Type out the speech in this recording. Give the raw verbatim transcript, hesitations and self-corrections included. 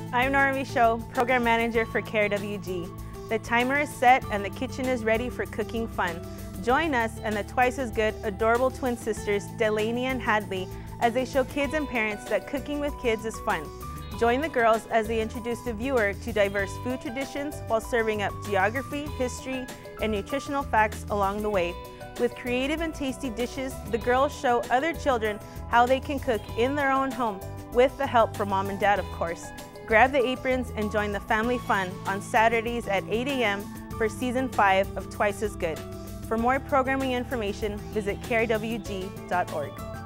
I'm Nora Michaud, Program Manager for K R W G. The timer is set and the kitchen is ready for cooking fun. Join us and the twice as good, adorable twin sisters, Delaney and Hadley, as they show kids and parents that cooking with kids is fun. Join the girls as they introduce the viewer to diverse food traditions while serving up geography, history, and nutritional facts along the way. With creative and tasty dishes, the girls show other children how they can cook in their own home, with the help from mom and dad, of course. Grab the aprons and join the family fun on Saturdays at eight A M for season five of Twice as Good. For more programming information, visit K R W G dot org.